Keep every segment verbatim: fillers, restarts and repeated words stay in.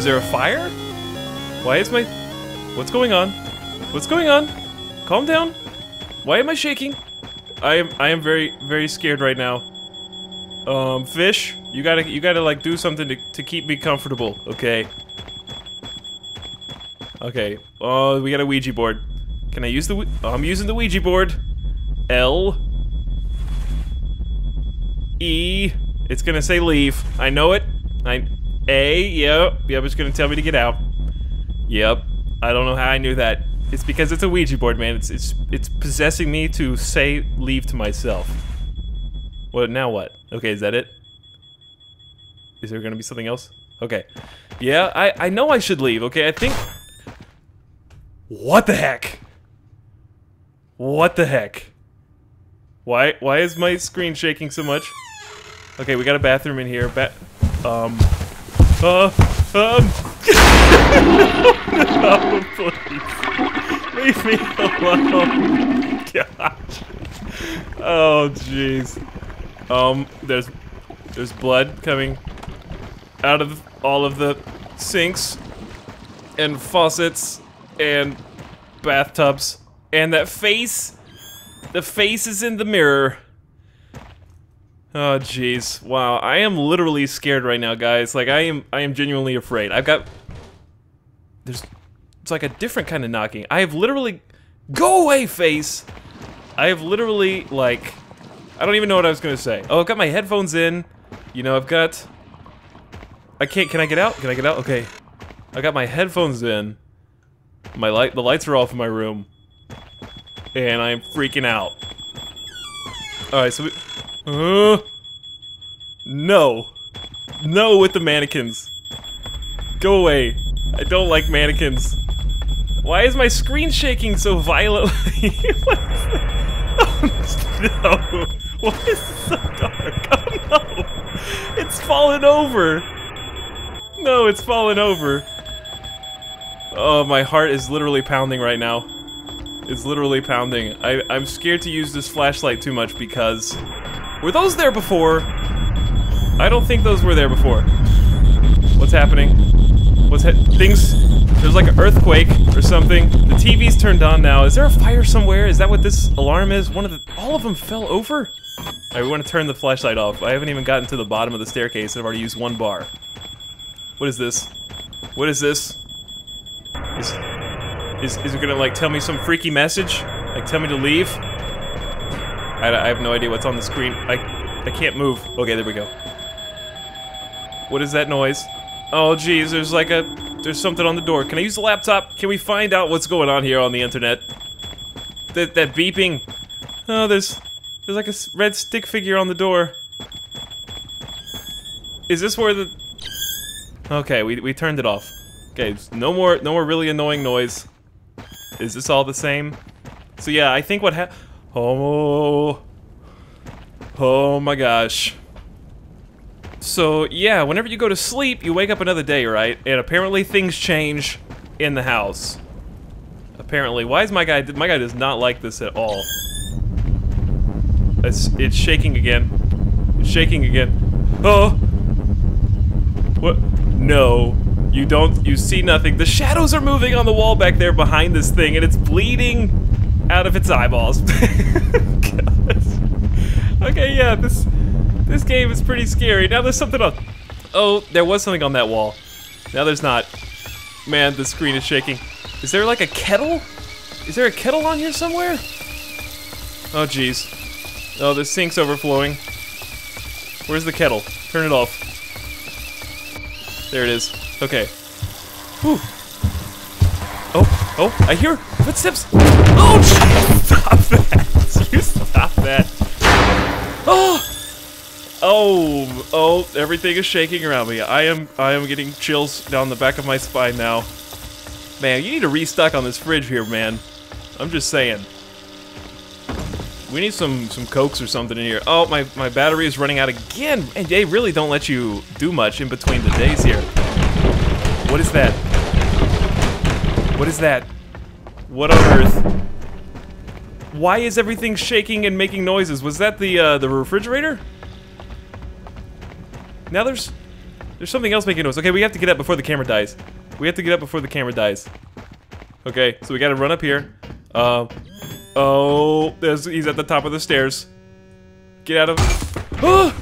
Is there a fire? Why is my... What's going on? What's going on? Calm down. Why am I shaking? I am I am very very scared right now. Um, fish, you gotta you gotta like do something to to keep me comfortable, okay? Okay. Oh, we got a Ouija board. Can I use the? Oh, I'm using the Ouija board. L. E. It's gonna say leave. I know it. I. A. Yep. Yep. It's gonna tell me to get out. Yep. I don't know how I knew that. It's because it's a Ouija board, man. It's it's it's possessing me to say leave to myself. What now? What? Okay, is that it? Is there gonna be something else? Okay. Yeah, I I know I should leave. Okay, I think. What the heck? What the heck? Why why is my screen shaking so much? Okay, we got a bathroom in here. Ba um. Uh. Um. No, please. Leave me alone. Gosh. Oh, jeez. Um, there's there's blood coming out of all of the sinks and faucets and bathtubs, and that face, the face is in the mirror. Oh, jeez. Wow, I am literally scared right now, guys. Like, I am I am genuinely afraid. I've got there's it's like a different kind of knocking. I have literally go away, face. I have literally like I don't even know what I was gonna say. Oh, I've got my headphones in. You know, I've got I can't can I get out? Can I get out? Okay. I got my headphones in. My light the lights are off in my room. And I'm freaking out. Alright, so we Uh, no. No with the mannequins. Go away. I don't like mannequins. Why is my screen shaking so violently? What is that? Oh, no. Why is it so dark? Oh no. It's fallen over. No, it's fallen over. Oh, my heart is literally pounding right now. It's literally pounding. I, I'm scared to use this flashlight too much because... Were those there before? I don't think those were there before. What's happening? What's ha- things? There's like an earthquake or something. The T V's turned on now. Is there a fire somewhere? Is that what this alarm is? One of the- all of them fell over? Alright, we want to turn the flashlight off. I haven't even gotten to the bottom of the staircase. I've already used one bar. What is this? What is this? Is- Is, is it gonna like tell me some freaky message? Like tell me to leave? I, I have no idea what's on the screen. I, I can't move. Okay, there we go. What is that noise? Oh geez, there's like a, there's something on the door. Can I use the laptop? Can we find out what's going on here on the internet? That, that beeping. Oh, there's, there's like a red stick figure on the door. Is this where the... Okay, we, we turned it off. Okay, no more, no more really annoying noise. Is this all the same? So yeah, I think what hap- Oh... Oh my gosh. So yeah, whenever you go to sleep, you wake up another day, right? And apparently things change in the house. Apparently. Why is my guy- my guy does not like this at all. It's, it's shaking again. It's shaking again. Oh! What? No. You don't- you see nothing. The shadows are moving on the wall back there behind this thing, and it's bleeding out of its eyeballs. Okay, yeah, this this game is pretty scary. Now there's something on- Oh, there was something on that wall. Now there's not. Man, the screen is shaking. Is there like a kettle? Is there a kettle on here somewhere? Oh, jeez. Oh, the sink's overflowing. Where's the kettle? Turn it off. There it is. Okay. Whew. Oh, oh, I hear footsteps. Oh, geez, stop that. You stop that. Oh, oh, oh, everything is shaking around me. I am, I am getting chills down the back of my spine now. Man, you need to restock on this fridge here, man. I'm just saying. We need some, some Cokes or something in here. Oh, my, my battery is running out again. And they really don't let you do much in between the days here. What is that? What is that? What on earth? Why is everything shaking and making noises? Was that the, uh, the refrigerator? Now there's... There's something else making noise. Okay, we have to get up before the camera dies. We have to get up before the camera dies. Okay, so we gotta run up here. Um, oh, there's, he's at the top of the stairs. Get out of... Oh!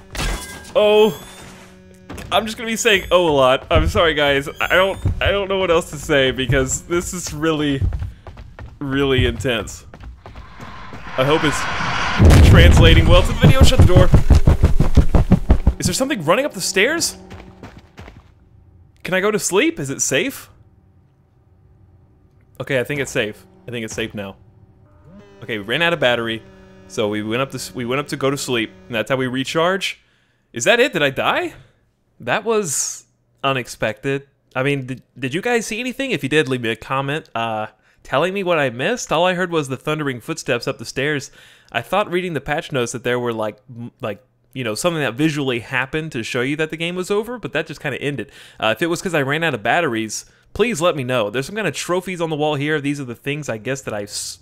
Oh! I'm just gonna be saying oh a lot. I'm sorry, guys. I don't, I don't know what else to say because this is really, really intense. I hope it's translating well to the video. Shut the door. Is there something running up the stairs? Can I go to sleep? Is it safe? Okay, I think it's safe. I think it's safe now. Okay, we ran out of battery, so we went up to we went up to go to sleep, and that's how we recharge. Is that it? Did I die? That was unexpected. I mean, did, did you guys see anything? If you did, leave me a comment uh, telling me what I missed. All I heard was the thundering footsteps up the stairs. I thought reading the patch notes that there were like like. you know, something that visually happened to show you that the game was over, but that just kind of ended. Uh, if it was because I ran out of batteries, please let me know. There's some kind of trophies on the wall here. These are the things, I guess, that I... S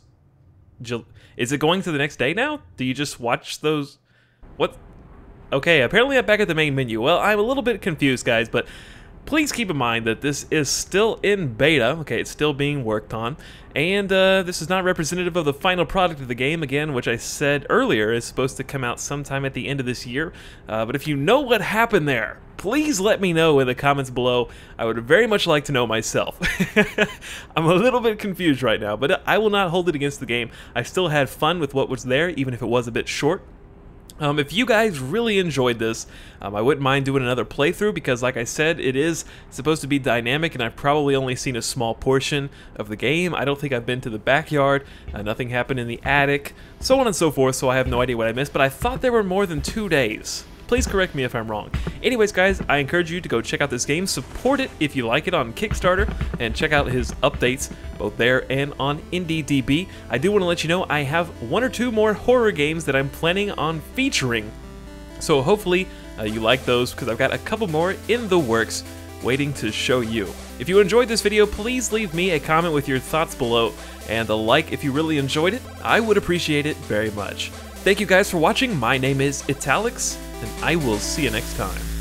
Is it going to the next day now? Do you just watch those? What? Okay, apparently I'm back at the main menu. Well, I'm a little bit confused, guys, but please keep in mind that this is still in beta. Okay, it's still being worked on. And uh, this is not representative of the final product of the game, again, which I said earlier is supposed to come out sometime at the end of this year. Uh, but if you know what happened there, please let me know in the comments below. I would very much like to know myself. I'm a little bit confused right now, but I will not hold it against the game. I still had fun with what was there, even if it was a bit short. Um, if you guys really enjoyed this, um, I wouldn't mind doing another playthrough because, like I said, it is supposed to be dynamic, and I've probably only seen a small portion of the game. I don't think I've been to the backyard, uh, nothing happened in the attic, so on and so forth, so I have no idea what I missed, but I thought there were more than two days. Please correct me if I'm wrong. Anyways, guys, I encourage you to go check out this game, support it if you like it on Kickstarter, and check out his updates both there and on IndieDB. I do want to let you know I have one or two more horror games that I'm planning on featuring, so hopefully uh, you like those because I've got a couple more in the works waiting to show you. If you enjoyed this video, please leave me a comment with your thoughts below, and a like if you really enjoyed it. I would appreciate it very much. Thank you guys for watching. My name is Etalyx, and I will see you next time.